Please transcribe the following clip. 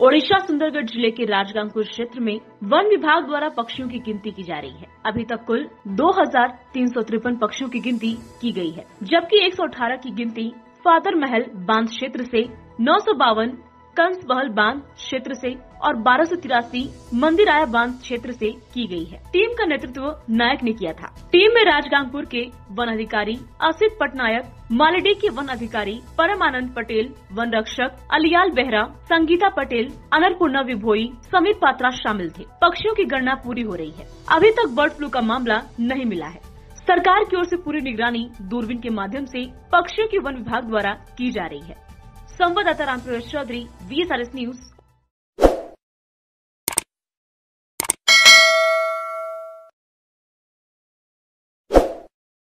ओडिशा सुंदरगढ़ जिले के राजगांगपुर क्षेत्र में वन विभाग द्वारा पक्षियों की गिनती की जा रही है। अभी तक कुल 2353 पक्षियों की गिनती की गई है, जबकि 118 की गिनती फादर महल बांध क्षेत्र से, 952 कंस बहल बांध क्षेत्र से और 1283 मंदिराया बांध क्षेत्र से की गई है। टीम का नेतृत्व नायक ने किया था। टीम में राजगांगपुर के वन अधिकारी असित पटनायक, मालेडी के वन अधिकारी परमानंद पटेल, वन रक्षक अलियाल बेहरा, संगीता पटेल, अनरपूर्णा विभोई समेत पात्रा शामिल थे। पक्षियों की गणना पूरी हो रही है। अभी तक बर्ड फ्लू का मामला नहीं मिला है। सरकार की ओर से पूरी निगरानी दूरबीन के माध्यम से पक्षियों की वन विभाग द्वारा की जा रही है। संवाददाता रामप्रवेश चौधरी, VSRS न्यूज।